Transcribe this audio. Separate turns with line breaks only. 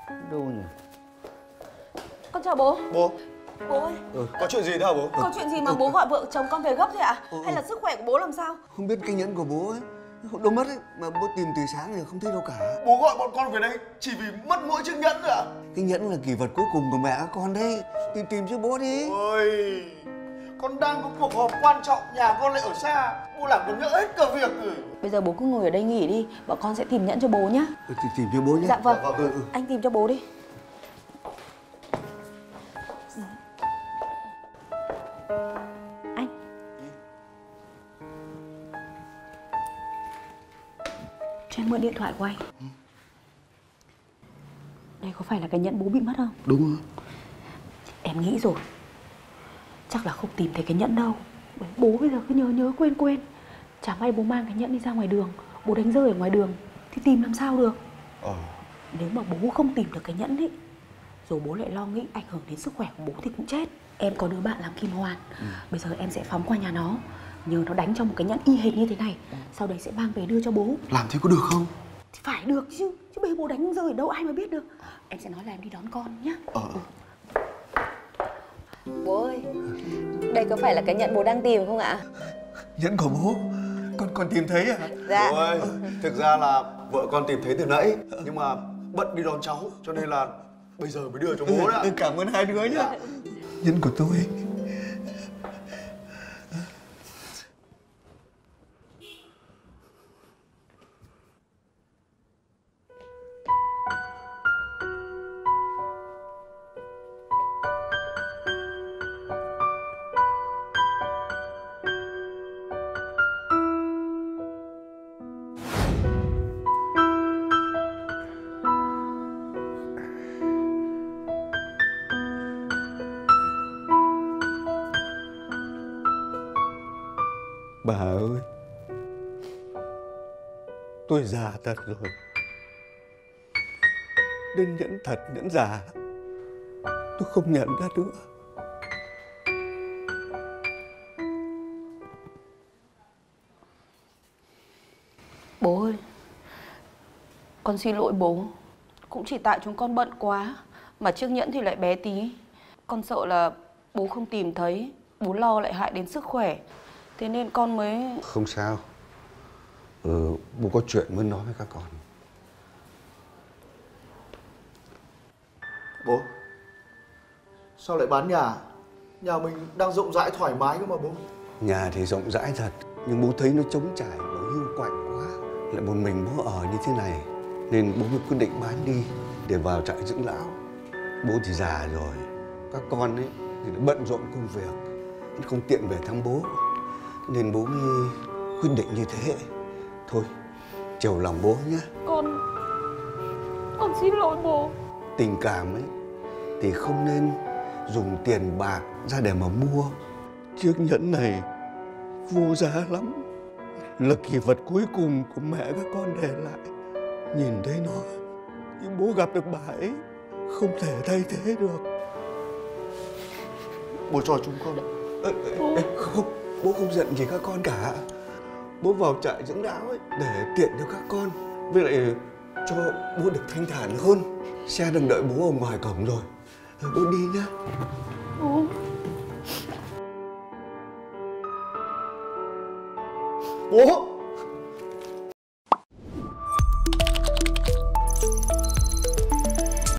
Đâu nhỉ?
Con chào bố.
Bố.
Bố ơi.
Có chuyện gì thế hả bố?
Có chuyện gì mà bố gọi vợ chồng con về gấp thế ạ? Hay là sức khỏe của bố làm sao?
Không biết cái nhẫn của bố ấy đâu mất ấy, mà bố tìm từ sáng giờ không thấy đâu cả.
Bố gọi bọn con về đây chỉ vì mất mỗi chiếc nhẫn thôi à?
Cái nhẫn là kỷ vật cuối cùng của mẹ các con đấy. Tìm cho bố đi.
Ôi, con đang có cuộc họp quan trọng, nhà con lại ở xa, bố làm con nhỡ hết cả việc rồi.
Bây giờ bố cứ ngồi ở đây nghỉ đi, bọn con sẽ tìm nhẫn cho bố nhá.
Tìm cho bố nhé.
Dạ vâng.
Dạ vâng.
Anh tìm cho bố đi. Anh. Cho em mượn điện thoại của anh. Đây có phải là cái nhẫn bố bị mất không?
Đúng rồi.
Em nghĩ rồi. Chắc là không tìm thấy cái nhẫn đâu. Bởi bố bây giờ cứ nhớ quên. Chả may bố mang cái nhẫn đi ra ngoài đường, bố đánh rơi ở ngoài đường thì tìm làm sao được. Nếu mà bố không tìm được cái nhẫn ấy, rồi bố lại lo nghĩ ảnh hưởng đến sức khỏe của bố thì cũng chết. Em có đứa bạn làm kim hoàn. Bây giờ em sẽ phóng qua nhà nó, nhờ nó đánh cho một cái nhẫn y hệt như thế này. Sau đấy sẽ mang về đưa cho bố.
Làm thế có được không?
Thì phải được chứ. Chứ bây giờ bố đánh rơi ở đâu ai mà biết được. Em sẽ nói là em đi đón con nhá. Bố ơi, đây có phải là cái nhẫn bố đang tìm không ạ?
Nhẫn của bố? Con tìm thấy à?
Dạ.
Bố ơi, thực ra là vợ con tìm thấy từ nãy, nhưng mà bận đi đón cháu, cho nên là bây giờ mới đưa cho bố đó.
Cảm ơn hai đứa nhá. Nhẫn của tôi. Bà ơi, tôi già thật rồi. Đến nhẫn thật, nhẫn giả, tôi không nhận ra nữa.
Bố ơi, con xin lỗi bố. Cũng chỉ tại chúng con bận quá, mà chiếc nhẫn thì lại bé tí. Con sợ là bố không tìm thấy, bố lo lại hại đến sức khỏe. Thế nên con mới...
Không sao. Bố có chuyện muốn nói với các con.
Bố, sao lại bán nhà? Nhà mình đang rộng rãi thoải mái cơ mà bố.
Nhà thì rộng rãi thật, nhưng bố thấy nó trống trải và hiu quạnh quá. Lại một mình bố ở như thế này, nên bố mới quyết định bán đi để vào trại dưỡng lão. Bố thì già rồi, các con ấy thì bận rộn công việc, không tiện về thăm bố, nên bố mới quyết định như thế. Thôi, chiều lòng bố nhé.
Con xin lỗi bố.
Tình cảm ấy thì không nên dùng tiền bạc ra để mà mua. Chiếc nhẫn này vô giá lắm, là kỷ vật cuối cùng của mẹ các con để lại. Nhìn thấy nó, nhưng bố gặp được bà ấy không thể thay thế được.
Bố cho chúng con.
Không, bố không giận gì các con cả. Bố vào trại dưỡng lão ấy để tiện cho các con, với lại cho bố được thanh thản hơn. Xe đang đợi bố ở ngoài cổng rồi. Bố đi nhá.
Bố!